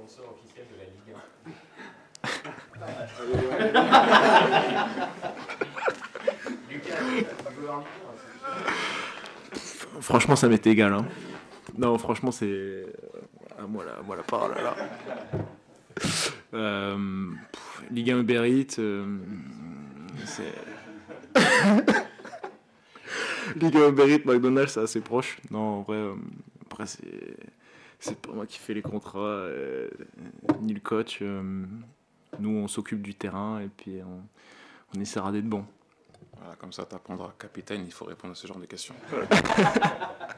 sponsor officiel de la Ligue 1. Lucas, joueur en Ligue 1. Franchement, ça m'est égal. Hein. Non, franchement, c'est. Moi, la parole, là. Ligue 1 Uber Eats, c'est. Ligue 1 Uber Eats, McDonald's, c'est assez proche. Non, en vrai, après, c'est pas moi qui fais les contrats, ni le coach. Nous, on s'occupe du terrain et puis on essaiera d'être bon. Voilà, comme ça, tu apprendras. Capitaine, il faut répondre à ce genre de questions.